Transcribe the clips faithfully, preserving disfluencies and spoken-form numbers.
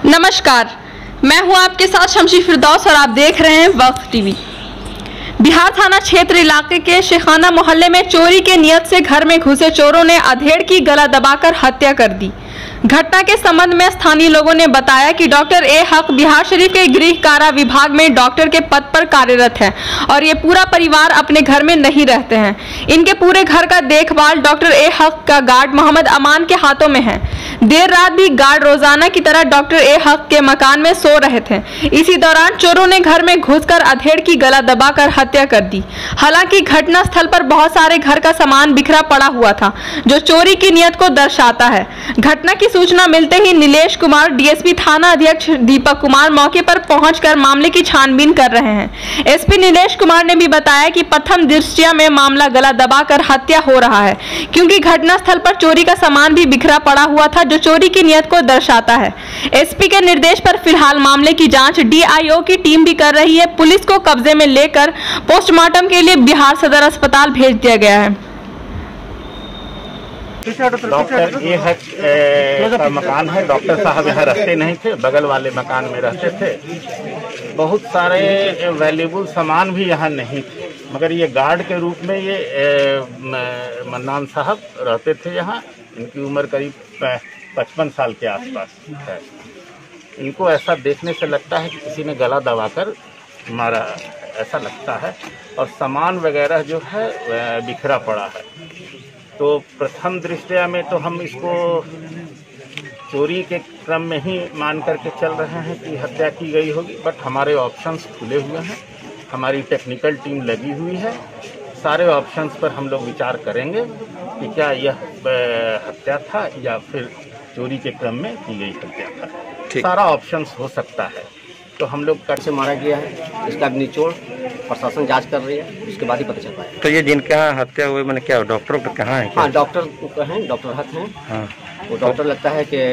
नमस्कार, मैं हूं आपके साथ शमशी फिरदौस और आप देख रहे हैं वक्त टीवी। बिहार थाना क्षेत्र इलाके के शेखाना मोहल्ले में चोरी के नियत से घर में घुसे चोरों ने अधेड़ की गला दबाकर हत्या कर दी। घटना के संबंध में स्थानीय लोगों ने बताया कि डॉक्टर ए हक बिहार शरीफ के गृह कारा विभाग में डॉक्टर के पद पर कार्यरत है और ये पूरा परिवार अपने घर में नहीं रहते हैं। इनके पूरे घर का देखभाल डॉक्टर ए हक का गार्ड मोहम्मद अमान के हाथों में है। देर रात भी गार्ड रोजाना की तरह डॉक्टर ए हक के मकान में सो रहे थे। इसी दौरान चोरों ने घर में घुसकर अधेड़ की गला दबाकर हत्या कर दी। हालांकि घटना स्थल पर बहुत सारे घर का सामान बिखरा पड़ा हुआ था, जो चोरी की नियत को दर्शाता है। घटना की सूचना मिलते ही नीलेश कुमार डीएसपी थाना अध्यक्ष दीपक कुमार मौके पर पहुंचकर मामले की छानबीन कर रहे हैं। एसपी नीलेश कुमार ने भी बताया कि प्रथम दृष्टया में मामला गला दबाकर हत्या हो रहा है, क्योंकि घटना स्थल पर चोरी का सामान भी बिखरा पड़ा हुआ था, जो चोरी की नियत को दर्शाता है। एसपी के निर्देश पर फिलहाल मामले की जांच डीआईओ की टीम भी कर रही है। पुलिस को कब्जे में लेकर पोस्टमार्टम के लिए बिहार सदर अस्पताल भेज दिया गया है। डॉक्टर ए हक का मकान है। डॉक्टर साहब यहाँ रहते नहीं थे, बगल वाले मकान में रहते थे। बहुत सारे वैल्यूबल सामान भी यहाँ नहीं थे, मगर ये गार्ड के रूप में ये मन्नान साहब रहते थे यहाँ। इनकी उम्र करीब पचपन साल के आसपास है। इनको ऐसा देखने से लगता है कि किसी ने गला दबाकर मारा, ऐसा लगता है। और सामान वगैरह जो है बिखरा पड़ा है। तो प्रथम दृष्टया में तो हम इसको चोरी के क्रम में ही मान करके चल रहे हैं कि हत्या की गई होगी, बट हमारे ऑप्शंस खुले हुए हैं। हमारी टेक्निकल टीम लगी हुई है। सारे ऑप्शंस पर हम लोग विचार करेंगे कि क्या यह हत्या था या फिर चोरी के क्रम में की गई हत्या था। सारा ऑप्शंस हो सकता है। तो हम लोग कैसे मारा गया है इसका निचोड़ प्रशासन जांच कर रही है, उसके बाद ही पता चल पाएगा। तो ये जिनका हत्या हुई मैंने क्या डॉक्टर कहाँ है? हाँ, डॉक्टर हैं, डॉक्टर हक हैं। हाँ। वो डॉक्टर लगता है कि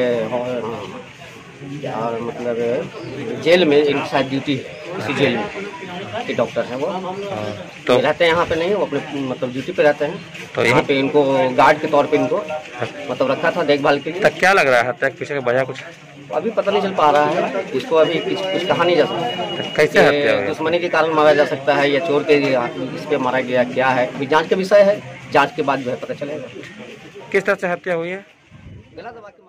और मतलब जेल में इनकी शायद ड्यूटी है, किसी जेल में के डॉक्टर हैं वो। तो रहते हैं यहाँ पे नहीं, वो अपने मतलब ड्यूटी पे रहते हैं। तो यहाँ पे इनको गार्ड के तौर पे इनको मतलब रखा था देखभाल के लिए। तो क्या लग रहा है हत्या के पीछे का वजह कुछ अभी पता नहीं चल पा रहा है। इसको अभी कुछ कुछ कहा नहीं जा सकता। कैसे हत्या हुई? दुश्मनी के कारण मारा जा सकता है या चोर के इस पे मारा गया, क्या है अभी जांच का विषय है। जांच के बाद जो है पता चलेगा किस तरह से हत्या हुई है। गला दबा